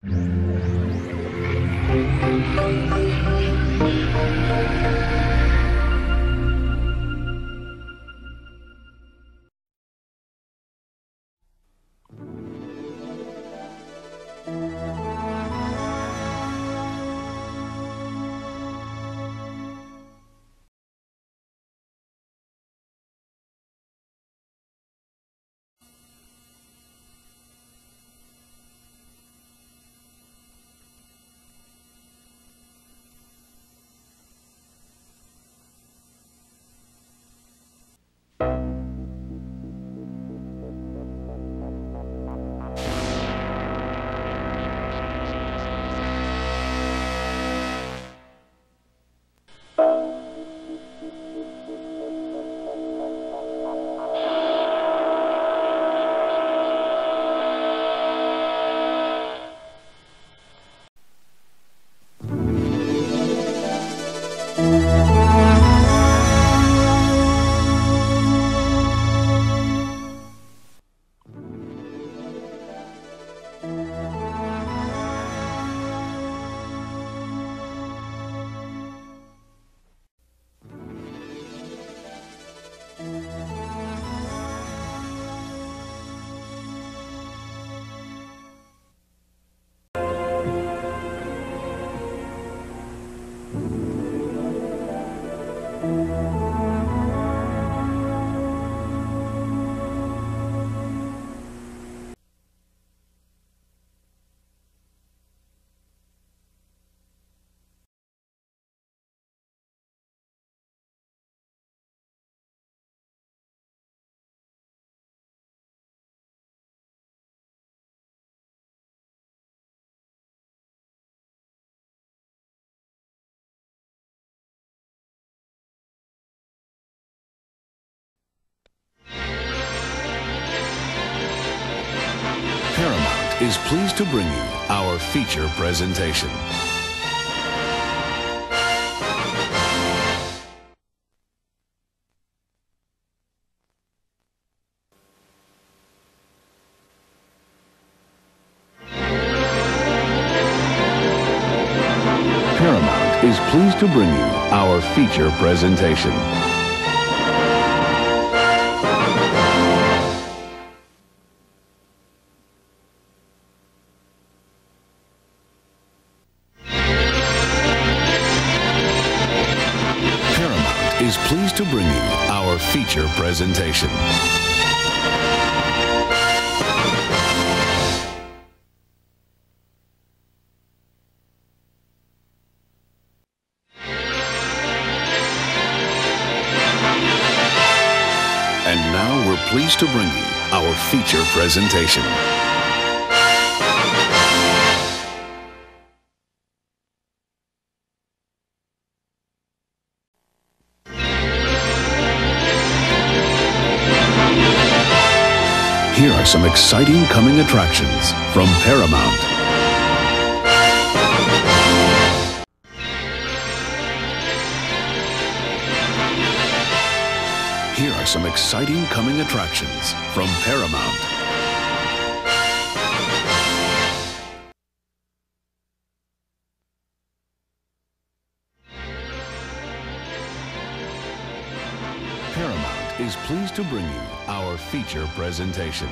Paramount is pleased to bring you our feature presentation. Paramount is pleased to bring you our feature presentation. Is pleased to bring you our feature presentation. And now we're pleased to bring you our feature presentation. Here are some exciting coming attractions from Paramount. Here are some exciting coming attractions from Paramount. Paramount is pleased to bring you our feature presentation.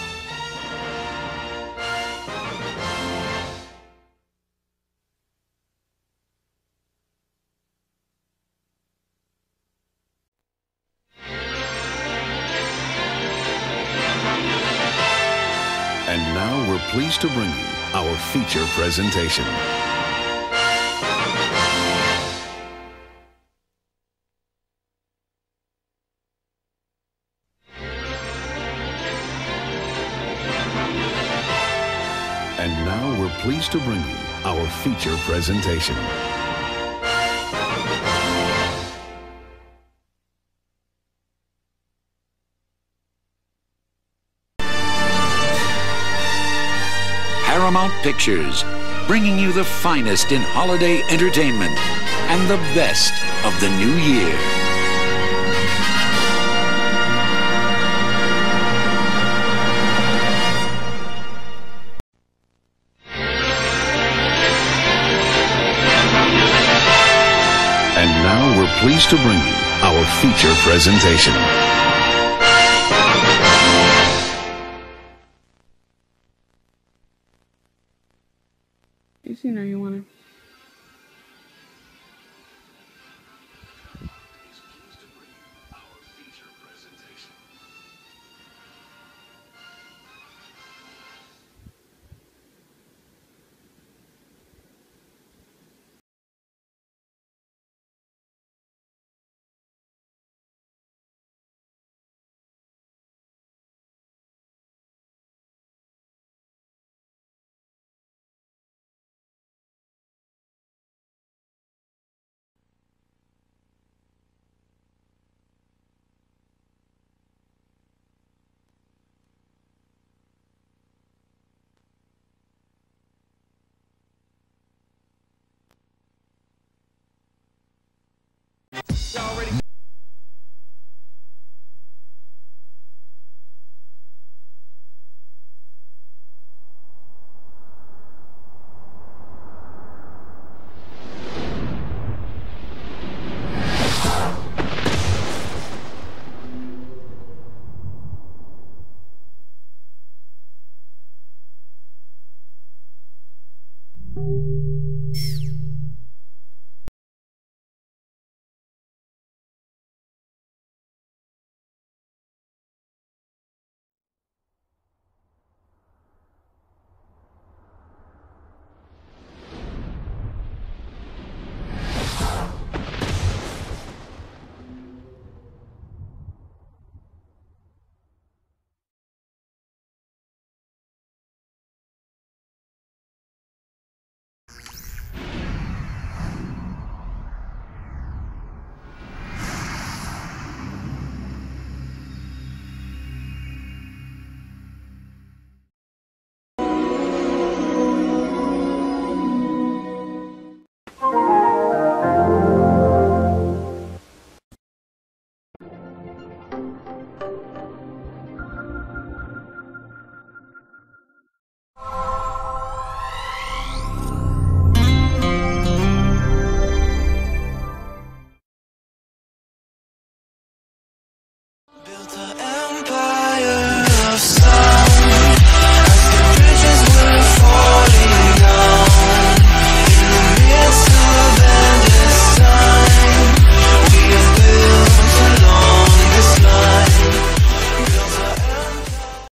And now we're pleased to bring you our feature presentation. And now we're pleased to bring you our feature presentation. Paramount Pictures, bringing you the finest in holiday entertainment and the best of the new year. now we're pleased to bring you our feature presentation. You know you want to.